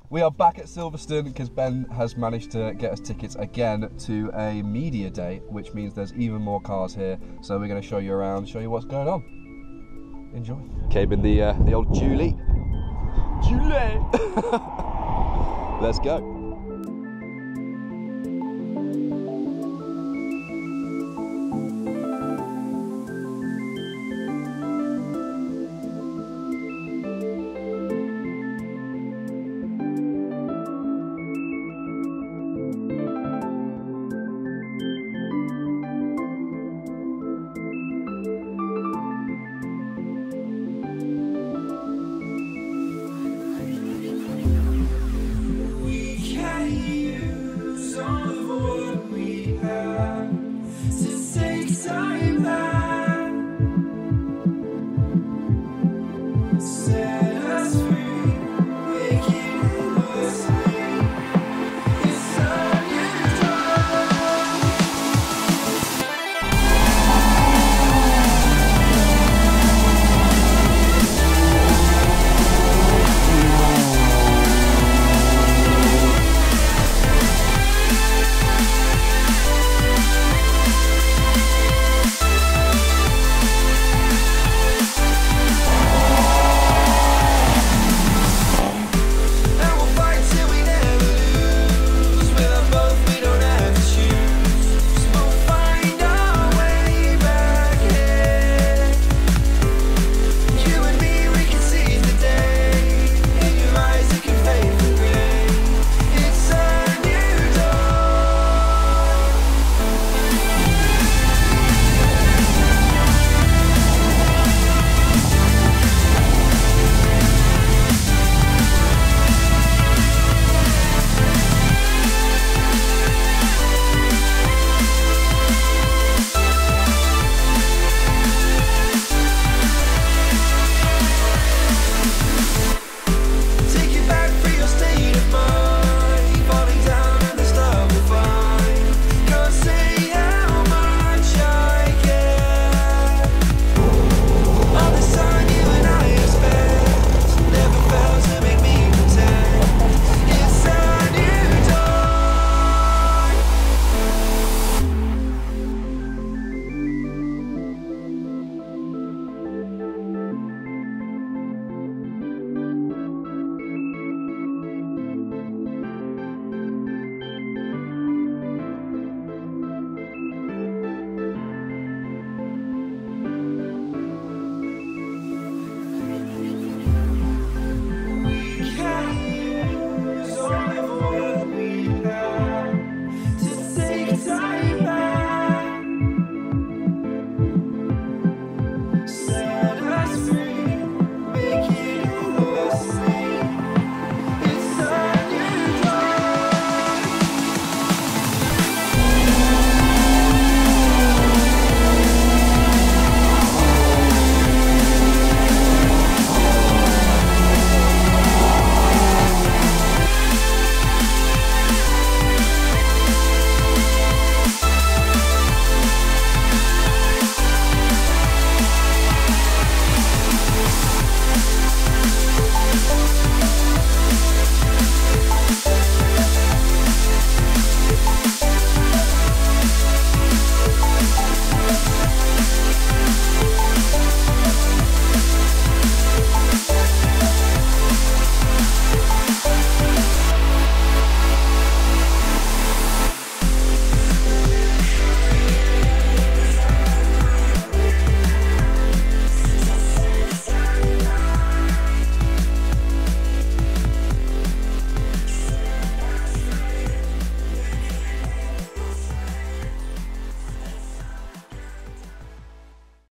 We are back at Silverstone because Ben has managed to get us tickets again to a media day, which means there's even more cars here. So we're going to show you around, show you what's going on. Enjoy. Came in the old Julie. Julie! Let's go.